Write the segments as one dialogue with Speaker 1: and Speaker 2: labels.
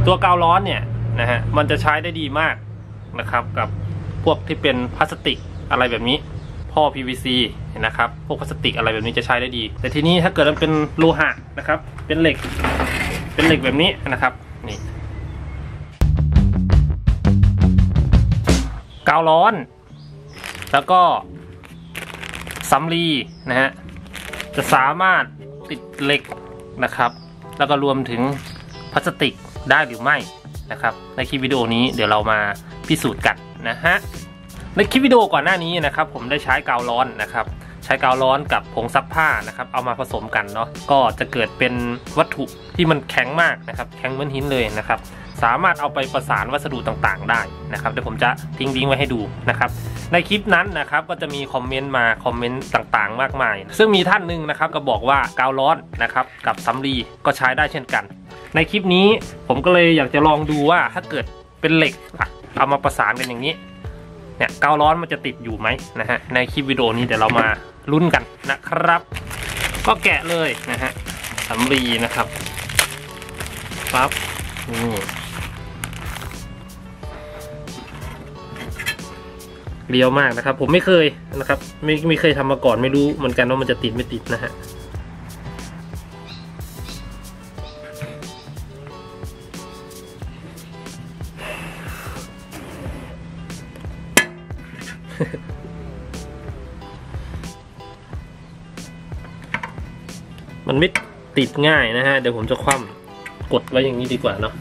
Speaker 1: ตัวกาวร้อนเนี่ยนะฮะมันจะใช้ได้ดีมากนะครับกับพวกที่เป็นพลาสติกอะไรแบบนี้ท่อ PVC นะครับพวกพลาสติกอะไรแบบนี้จะใช้ได้ดีแต่ทีนี้ถ้าเกิดมันเป็นโลหะนะครับเป็นเหล็กแบบนี้นะครับนี่กาวร้อนแล้วก็สำลีนะฮะจะสามารถติดเหล็กนะครับแล้วก็รวมถึงพลาสติกได้หรือไม่นะครับในคลิปวิดีโอนี้เดี๋ยวเรามาพิสูจน์กันนะฮะในคลิปวิดีโอก่อนหน้านี้นะครับผมได้ใช้กาวร้อนนะครับใช้กาวร้อนกับผงซักผ้านะครับเอามาผสมกันเนาะก็จะเกิดเป็นวัตถุที่มันแข็งมากนะครับแข็งเหมือนหินเลยนะครับสามารถเอาไปประสานวัสดุต่างๆได้นะครับเดี๋ยวผมจะทิ้งลิงก์ไว้ให้ดูนะครับในคลิปนั้นนะครับก็จะมีคอมเมนต์ต่างๆมากมายซึ่งมีท่านหนึ่งนะครับก็บอกว่ากาวร้อนนะครับกับสำลีก็ใช้ได้เช่นกันในคลิปนี้ผมก็เลยอยากจะลองดูว่าถ้าเกิดเป็นเหล็กเอามาประสานกันอย่างนี้เนี่ยกาวร้อนมันจะติดอยู่ไหมนะฮะในคลิปวิดีโอนี้เดี๋ยวเรามาลุ้นกันนะครับก็แกะเลยนะฮะสำลีนะครับปั๊บนี่เรียวมากนะครับผมไม่เคยนะครับไม่เคยทำมาก่อนไม่รู้เหมือนกันว่ามันจะติดไม่ติดนะฮะมันไม่ติดง่ายนะฮะเดี๋ยวผมจะคว่ำกดไว้อย่างนี้ดีกว่าเนาะ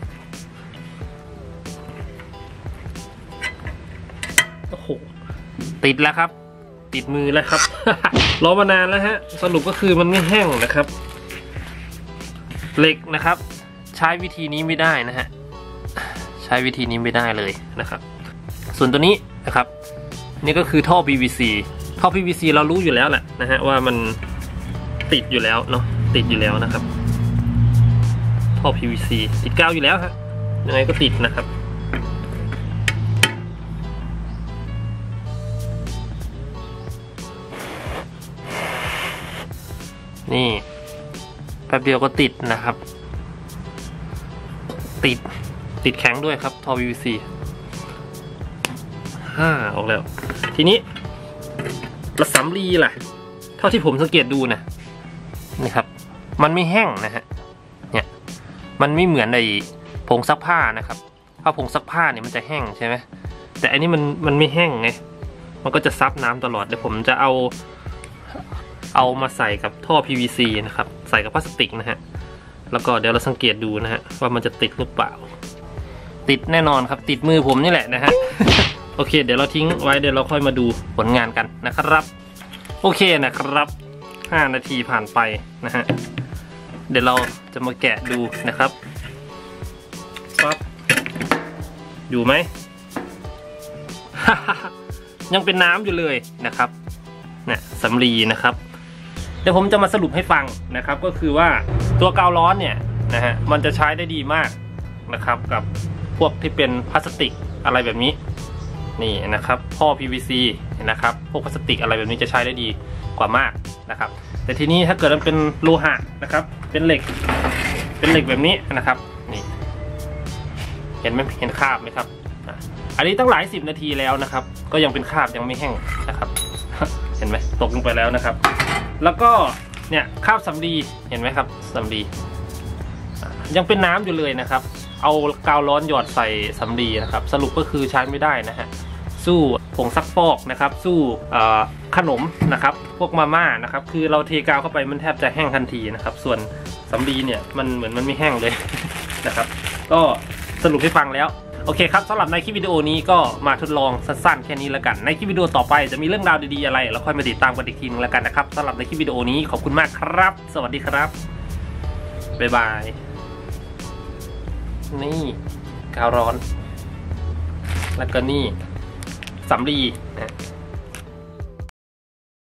Speaker 1: โอ้โหติดแล้วครับติดมือแล้วครับ รอมานานแล้วฮะสรุปก็คือมันไม่แห้งนะครับเหล็กนะครับใช้วิธีนี้ไม่ได้นะฮะใช้วิธีนี้ไม่ได้เลยนะครับส่วนตัวนี้นะครับนี่ก็คือท่อ PVC ท่อ PVC เรารู้อยู่แล้วแหละนะฮะว่ามันติดอยู่แล้วเนาะติดอยู่แล้วนะครับท่อ PVC ติดกาวอยู่แล้วฮะยังไงก็ติดนะครับนี่แป๊บเดียวก็ติดนะครับติดแข็งด้วยครับท่อ PVC ออกแล้วทีนี้กระสำลีล่ะเท่าที่ผมสังเกตดูนะนี่ครับมันไม่แห้งนะฮะเนี่ยมันไม่เหมือนในผงซักผ้านะครับถ้าผงซักผ้าเนี่ยมันจะแห้งใช่ไหมแต่อันนี้มันไม่แห้งไงมันก็จะซับน้ำตลอดเดี๋ยวผมจะเอามาใส่กับท่อ PVC นะครับใส่กับพลาสติกนะฮะแล้วก็เดี๋ยวเราสังเกตดูนะฮะว่ามันจะติดหรือเปล่าติดแน่นอนครับติดมือผมนี่แหละนะฮะ โอเคเดี๋ยวเราทิ้งไว้เดี๋ยวเราค่อยมาดูผลงานกันนะครับโอเคนะครับ5 นาทีผ่านไปนะฮะเดี๋ยวเราจะมาแกะดูนะครับปั๊บอยู่ไหม ยังเป็นน้ำอยู่เลยนะครับเนี่ยสำลีนะครับเดี๋ยวผมจะมาสรุปให้ฟังนะครับก็คือว่าตัวกาวร้อนเนี่ยนะฮะมันจะใช้ได้ดีมากนะครับกับพวกที่เป็นพลาสติกอะไรแบบนี้นี่นะครับท่อ PVC นะครับพวกพลาสติกอะไรแบบนี้จะใช้ได้ดีกว่ามากนะครับแต่ทีนี้ถ้าเกิดมันเป็นโลหะนะครับเป็นเหล็กแบบนี้นะครับนี่เห็นไหมเห็นคราบไหมครับอันนี้ตั้งหลาย10 นาทีแล้วนะครับก็ยังเป็นคราบยังไม่แห้งนะครับ เห็นไหมตกลงไปแล้วนะครับแล้วก็เนี่ยคราบสำลีเห็นไหมครับสำลียังเป็นน้ำอยู่เลยนะครับเอากาวร้อนหยอดใส่สำลีนะครับสรุปก็คือใช้ไม่ได้นะฮะสู้ผงซักฟอกนะครับสู้ขนมนะครับพวกมาม่านะครับคือเราเทกาวเข้าไปมันแทบจะแห้งทันทีนะครับส่วนสำลีเนี่ยมันเหมือนมันไม่แห้งเลย นะครับก็สรุปให้ฟังแล้วโอเคครับสำหรับในคลิปวิดีโอนี้ก็มาทดลองสั้นๆแค่นี้แล้วกันในคลิปวิดีโอต่อไปจะมีเรื่องราวดีๆอะไรแล้วค่อยมาติดตามกันอีกทีนึงแล้วกันนะครับสำหรับในคลิปวิดีโอนี้ขอบคุณมากครับสวัสดีครับบ๊ายบายนี่กาวร้อนแล้วก็นี่สำลีนะ